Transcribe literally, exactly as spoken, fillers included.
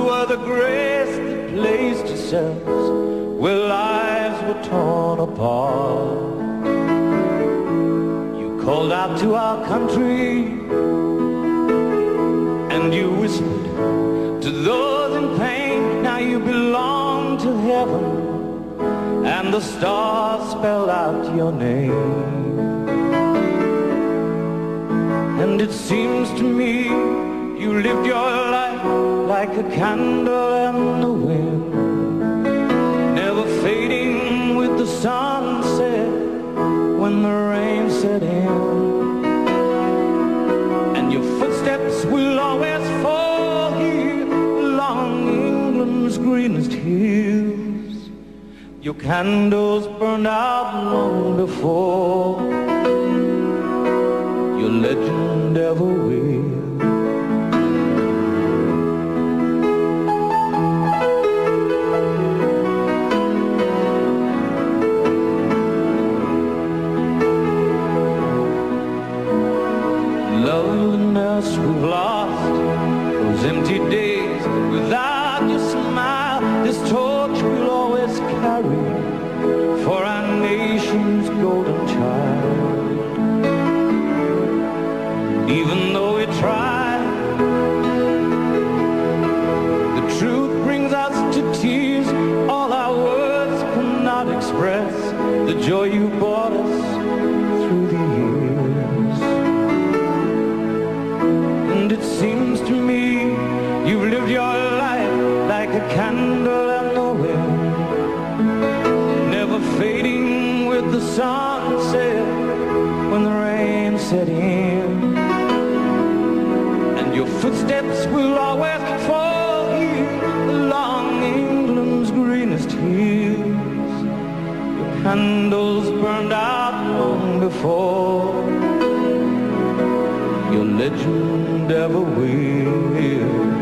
were the graves that placed yourselves where lives were torn apart. You called out to our country and you whispered to those in pain, now you belong to heaven, and the stars spelled out your name. And it seems to me you lived your life like a candle in the wind, never fading with the sunset when the rain set in. And your footsteps will always fall here along England's greenest hills. Your candles burned out long before your legend ever will. Loneliness we've lost, those empty days without your smile, this torch we'll always carry for our nation's golden child. Even though we try, the truth brings us to tears. All our words cannot express the joy you brought us through the years. And it seems to me you've lived your life like a candle in the wind, never fading with the sunset when the rain set in. Your footsteps will always fall here along England's greenest hills. Your candles burned out long before your legend ever will.